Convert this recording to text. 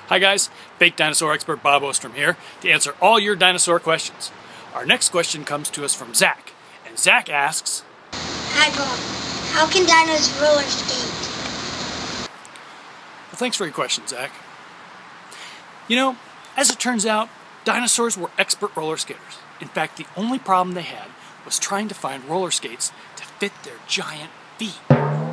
Hi guys, fake dinosaur expert Bob Ostrom here to answer all your dinosaur questions. Our next question comes to us from Zack, and Zack asks, Hi Bob, how can dinos roller skate? well, thanks for your question, Zack. You know, as it turns out, dinosaurs were expert roller skaters. In fact, the only problem they had was trying to find roller skates to fit their giant feet.